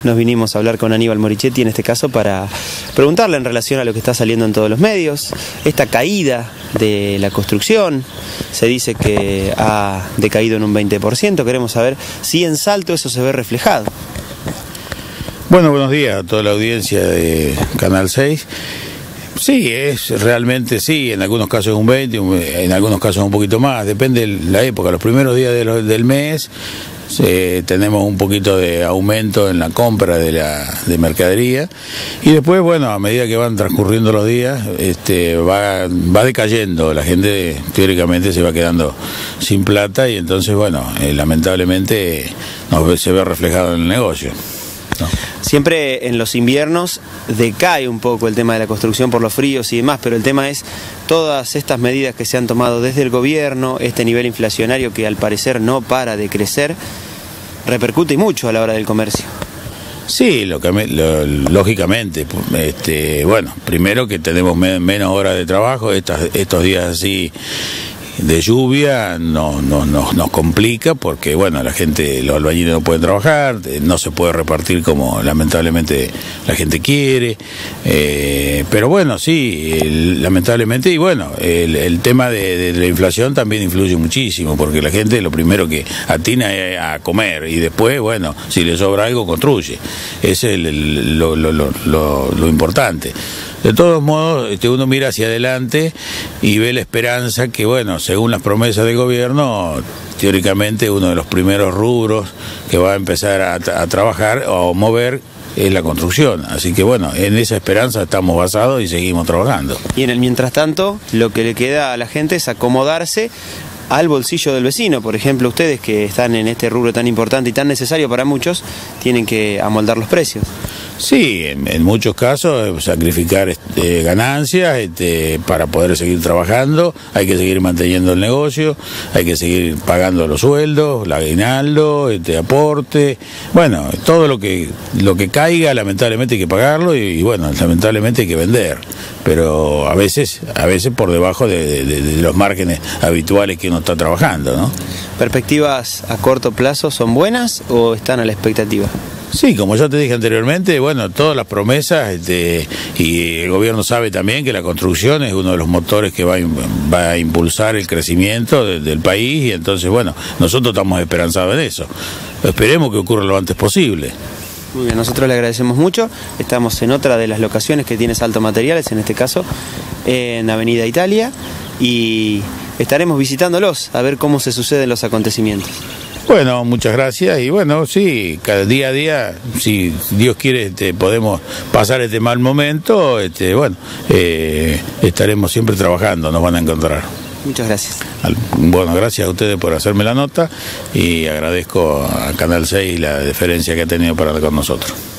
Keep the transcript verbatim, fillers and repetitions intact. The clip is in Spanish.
nos vinimos a hablar con Aníbal Morichetti en este caso para preguntarle en relación a lo que está saliendo en todos los medios, esta caída de la construcción, se dice que ha decaído en un veinte por ciento, queremos saber si en Salto eso se ve reflejado. Bueno, buenos días a toda la audiencia de Canal seis. Sí, es realmente sí, en algunos casos es un veinte, en algunos casos un poquito más, depende de la época. Los primeros días de lo, del mes eh, tenemos un poquito de aumento en la compra de la de mercadería y después, bueno, a medida que van transcurriendo los días, este, va, va decayendo, la gente teóricamente se va quedando sin plata y entonces, bueno, eh, lamentablemente nos, se ve reflejado en el negocio. No. Siempre en los inviernos decae un poco el tema de la construcción por los fríos y demás, pero el tema es todas estas medidas que se han tomado desde el gobierno, este nivel inflacionario que al parecer no para de crecer, repercute mucho a la hora del comercio. Sí, lo que, lo, lógicamente, este, bueno, primero que tenemos me, menos horas de trabajo, estas, estos días así de lluvia no, no, no, nos complica porque, bueno, la gente, los albañiles no pueden trabajar, no se puede repartir como lamentablemente la gente quiere, eh, pero bueno, sí, el, lamentablemente, y bueno, el, el tema de, de la inflación también influye muchísimo porque la gente lo primero que atina es a comer y después, bueno, si le sobra algo, construye. Ese es el, el, lo, lo, lo, lo, lo importante. De todos modos, este, uno mira hacia adelante y ve la esperanza que, bueno, según las promesas del gobierno, teóricamente uno de los primeros rubros que va a empezar a, a trabajar o mover es la construcción. Así que, bueno, en esa esperanza estamos basados y seguimos trabajando. Y en el mientras tanto, lo que le queda a la gente es acomodarse al bolsillo del vecino. Por ejemplo, ustedes que están en este rubro tan importante y tan necesario para muchos, tienen que amoldar los precios. Sí, en, en muchos casos sacrificar este, ganancias este, para poder seguir trabajando, hay que seguir manteniendo el negocio, hay que seguir pagando los sueldos, el aguinaldo, este aporte, bueno, todo lo que lo que caiga lamentablemente hay que pagarlo y, y bueno, lamentablemente hay que vender, pero a veces a veces por debajo de, de, de los márgenes habituales que uno está trabajando, ¿no? ¿Perspectivas a corto plazo son buenas o están a la expectativa? Sí, como ya te dije anteriormente, bueno, todas las promesas, este, y el gobierno sabe también que la construcción es uno de los motores que va a, va a impulsar el crecimiento de, del país y entonces, bueno, nosotros estamos esperanzados en eso. Esperemos que ocurra lo antes posible. Muy bien, nosotros le agradecemos mucho. Estamos en otra de las locaciones que tiene Salto Materiales, en este caso en Avenida Italia, y estaremos visitándolos a ver cómo se suceden los acontecimientos. Bueno, muchas gracias y bueno, sí, cada día a día, si Dios quiere, este, podemos pasar este mal momento, este, bueno, eh, estaremos siempre trabajando, nos van a encontrar. Muchas gracias. Bueno, gracias a ustedes por hacerme la nota y agradezco a Canal seis la deferencia que ha tenido para con nosotros.